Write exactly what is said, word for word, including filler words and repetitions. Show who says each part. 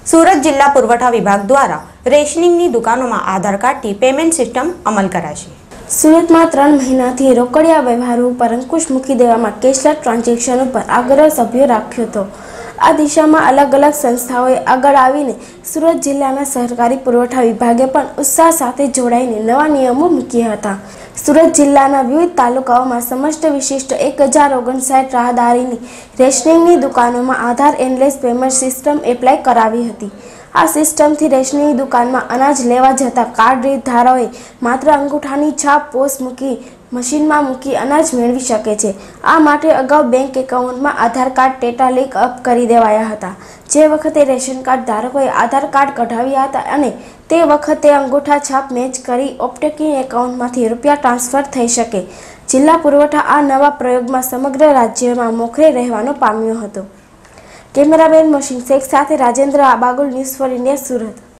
Speaker 1: સુરત જિલ્લા પુરવઠા વિભાગ દ્વારા રેશનિંગની દુકાનોમાં આધાર કાર્ડથી પેમેન્ટ સિસ્ટમ અમલ કરાશે।
Speaker 2: સુરતમાં ત્રણ મહિનાથી રોકડિયા વ્યવહારો ઉપર અંકુશ મૂકી દેવામાં કેશલેસ ટ્રાન્ઝેક્શન ઉપર આગ્રહ સભ્યો રાખ્યો હતો। આ દિશામાં અલગ અલગ સંસ્થાઓએ આગળ આવીને સુરત જિલ્લાના સહકારી પુરવઠા વિભાગે પણ ઉત્સાહ સાથે જોડાઈને નવા નિયમો મૂક્યા હતા। સુરત જિલ્લાના વિવિધ તાલુકાઓમાં સમસ્ત વિશિષ્ટ એક હજાર ઓગણસાઠ રાહદારીની રેશનિંગની દુકાનોમાં Aadhaar enabled payment system apply કરાવી હતી। આ સિસ્ટમથી રેશનિંગની દુકાનમાં અનાજ લેવા જતા કાર્ડ ધારકોએ માત્ર અંગૂઠાની છાપ પોસ્ટ મૂકી મશીનમાં મૂકી અનાજ મેળવી શકે છે। આ માટે અગાઉ બેંક એકાઉન્ટમાં Aadhaar card data link up કરી દેવાયા હતા। જે વખતે રેશન કાર્ડ ધારકોએ આધાર કાર્ડ કઢાવ્યા હતા અને તે વખતે અંગૂઠા છાપ મેચ કરી ઓપ્ટિકલ એકાઉન્ટમાંથી રૂપિયા ટ્રાન્સફર થઈ શકે। જિલ્લા પુરવઠા આ નવા પ્રયોગમાં સમગ્ર રાજ્યમાં મોખરે રહેવાનો પામ્યો હતો। કેમેરામેન મોહસિન શેખ સાથે Rajendra Bagul, news for India, Surat.